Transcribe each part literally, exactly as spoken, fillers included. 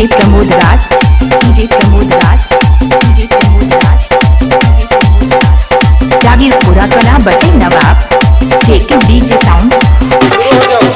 DJ Pramod Raj DJ Pramod Raj DJ Pramod Raj DJ Pramod Raj Jagirpura कला बसे नवाब जेके डीजे साउंड शुरू हो जाओ।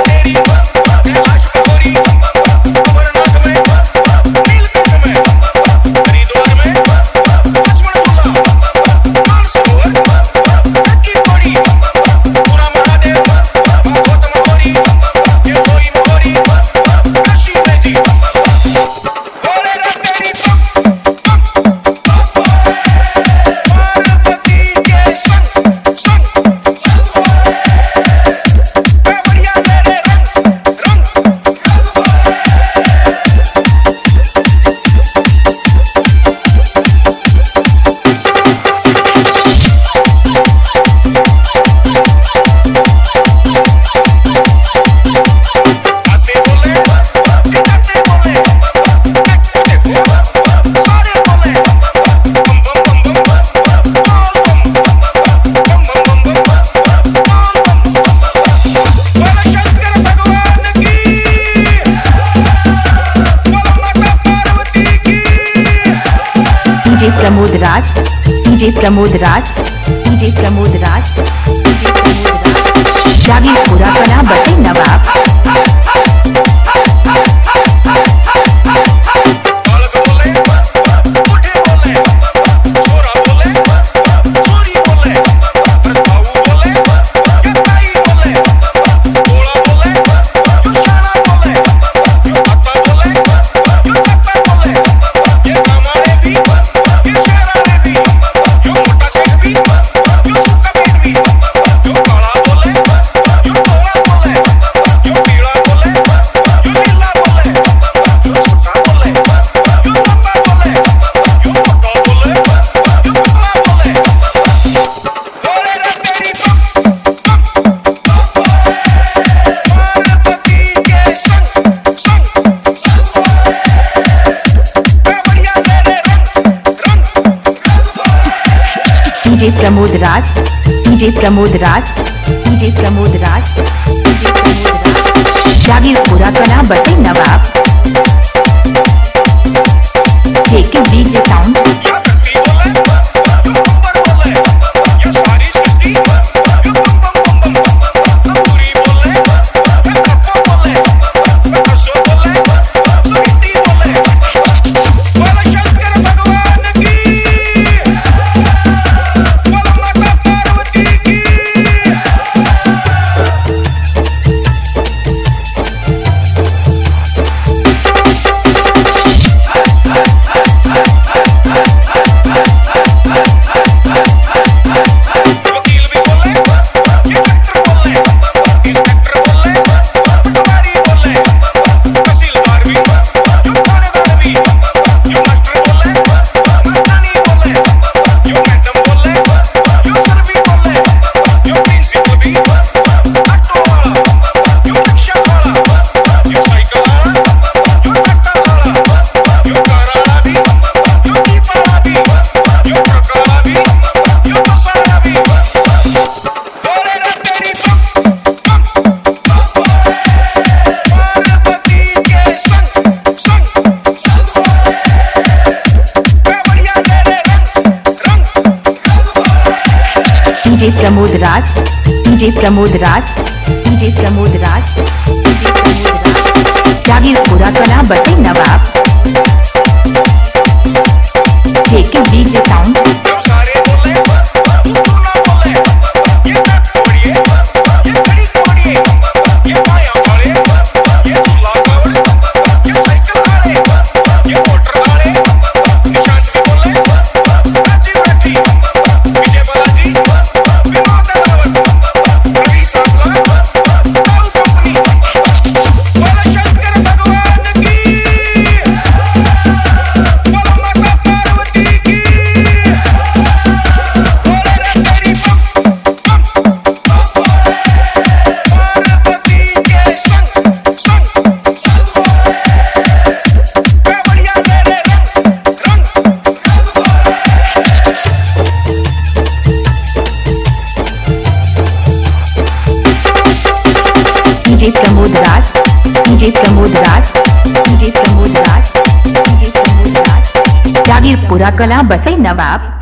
DJ Pramod Raj DJ Pramod Raj DJ Pramod Raj DJ Pramod Raj Jagirpura कला बसे नवाब DJ Pramod Raj DJ Pramod Raj DJ Pramod Raj DJ Pramod Raj Jagirpura कला बसे नवाब JK DJ sound DJ Pramod Raj DJ Pramod Raj DJ Pramod Raj DJ Pramod Raj Jagirpura कला बसे नवाब JK DJ sound DJ Pramod Raj DJ Pramod Raj DJ Pramod Raj DJ Pramod Raj Jagirpura कला बसई नवाब।